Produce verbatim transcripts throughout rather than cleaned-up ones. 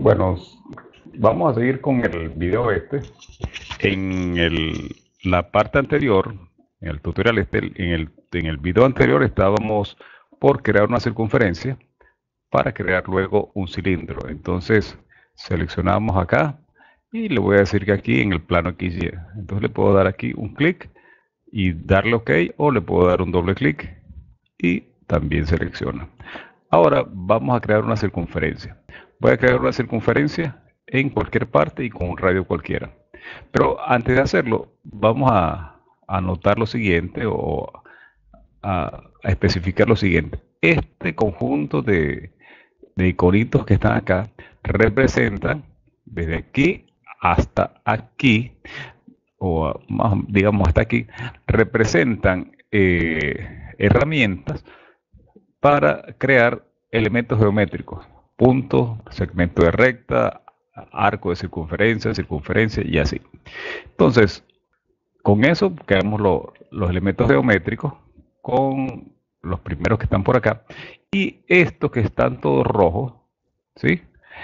Bueno, vamos a seguir con el video este. En el, la parte anterior, en el tutorial este, en el, en el video anterior estábamos por crear una circunferencia para crear luego un cilindro. Entonces seleccionamos acá y le voy a decir que aquí en el plano X Y. Entonces le puedo dar aquí un clic y darle OK, o le puedo dar un doble clic y también selecciona. Ahora vamos a crear una circunferencia. Voy a crear una circunferencia en cualquier parte y con un radio cualquiera. Pero antes de hacerlo, vamos a anotar lo siguiente o a, a especificar lo siguiente. Este conjunto de, de iconitos que están acá representan desde aquí hasta aquí, o más, digamos hasta aquí, representan eh, herramientas para crear elementos geométricos, puntos, segmento de recta, arco de circunferencia, circunferencia y así. Entonces, con eso creamos lo, los elementos geométricos con los primeros que están por acá, y estos que están todos rojos, ¿sí?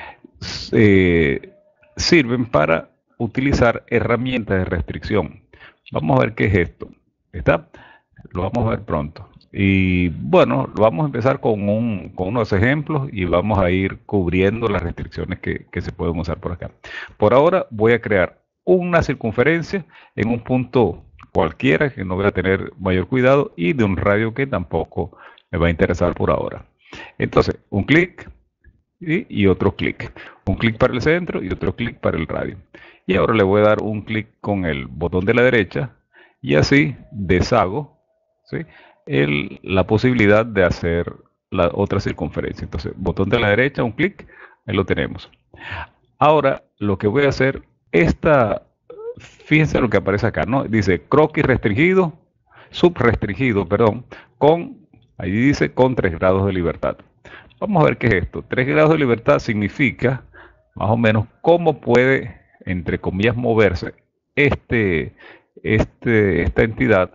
Eh, sirven para utilizar herramientas de restricción. Vamos a ver qué es esto. ¿Está? Lo vamos a ver pronto. Y bueno, vamos a empezar con, un, con unos ejemplos y vamos a ir cubriendo las restricciones que, que se pueden usar por acá. Por ahora voy a crear una circunferencia en un punto cualquiera que no voy a tener mayor cuidado y de un radio que tampoco me va a interesar por ahora. Entonces, un clic y, y otro clic. Un clic para el centro y otro clic para el radio. Y ahora le voy a dar un clic con el botón de la derecha y así deshago, ¿sí?, el, la posibilidad de hacer la otra circunferencia. Entonces, botón de la derecha, un clic, ahí lo tenemos. Ahora, lo que voy a hacer, esta, fíjense lo que aparece acá, ¿no? Dice croquis restringido, subrestringido, perdón, con, ahí dice con tres grados de libertad. Vamos a ver qué es esto. tres grados de libertad significa, más o menos, cómo puede, entre comillas, moverse este, este, esta entidad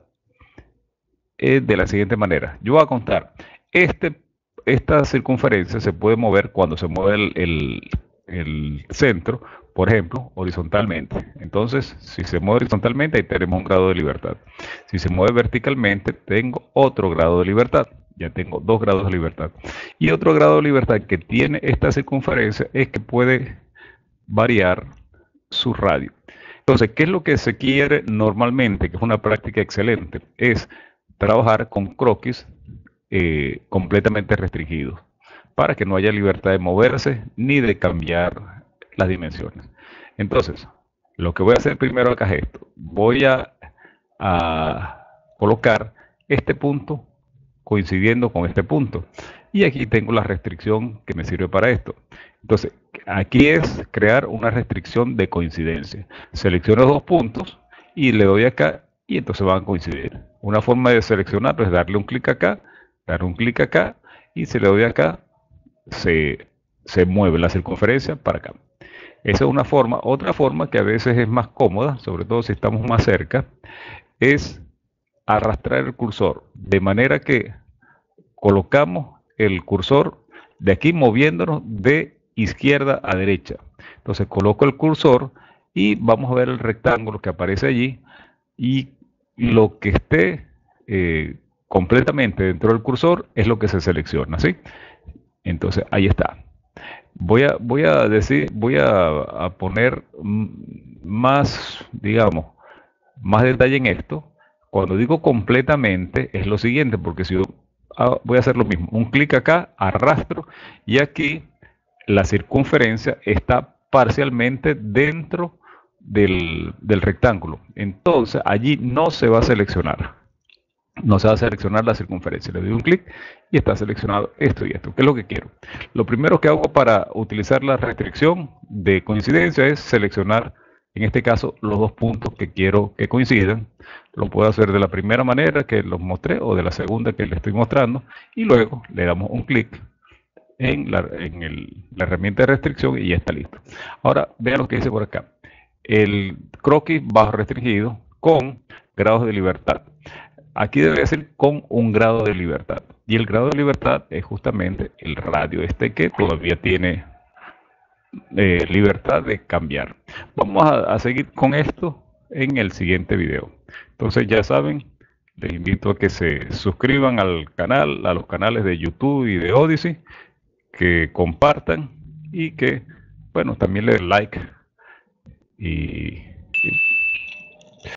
eh, de la siguiente manera. Yo voy a contar. Este, esta circunferencia se puede mover cuando se mueve el, el, el centro, por ejemplo, horizontalmente. Entonces, si se mueve horizontalmente, ahí tenemos un grado de libertad. Si se mueve verticalmente, tengo otro grado de libertad. Ya tengo dos grados de libertad. Y otro grado de libertad que tiene esta circunferencia es que puede variar su radio. Entonces, ¿qué es lo que se quiere normalmente? Que es una práctica excelente. Es trabajar con croquis eh, completamente restringidos, para que no haya libertad de moverse ni de cambiar las dimensiones. Entonces, lo que voy a hacer primero acá es esto. Voy a, a colocar este punto coincidiendo con este punto. Y aquí tengo la restricción que me sirve para esto. Entonces, aquí es crear una restricción de coincidencia. Selecciono dos puntos y le doy acá y entonces van a coincidir. Una forma de seleccionarlo es darle un clic acá, dar un clic acá y si le doy acá, se, se mueve la circunferencia para acá. Esa es una forma. Otra forma que a veces es más cómoda, sobre todo si estamos más cerca, es arrastrar el cursor de manera que colocamos el cursor de aquí moviéndonos de izquierda a derecha. Entonces coloco el cursor y vamos a ver el rectángulo que aparece allí, y lo que esté eh, completamente dentro del cursor es lo que se selecciona, ¿sí? Entonces ahí está. Voy a, voy a decir, voy a, a poner más, digamos, más detalle en esto. Cuando digo completamente es lo siguiente, porque si yo ah, voy a hacer lo mismo, un clic acá, arrastro y aquí la circunferencia está parcialmente dentro del, del rectángulo. Entonces allí no se va a seleccionar. No se va a seleccionar la circunferencia. Le doy un clic y está seleccionado esto y esto. ¿Qué es lo que quiero? Lo primero que hago para utilizar la restricción de coincidencia es seleccionar, en este caso, los dos puntos que quiero que coincidan. Lo puedo hacer de la primera manera que los mostré o de la segunda que les estoy mostrando. Y luego le damos un clic en, la, en el, la herramienta de restricción y ya está listo. Ahora vean lo que dice por acá. El croquis bajo restringido con grados de libertad. Aquí debe ser con un grado de libertad. Y el grado de libertad es justamente el radio este que todavía tiene eh, libertad de cambiar. Vamos a, a seguir con esto en el siguiente video. Entonces ya saben, les invito a que se suscriban al canal, a los canales de YouTube y de Odyssey, que compartan y que, bueno, también le den like y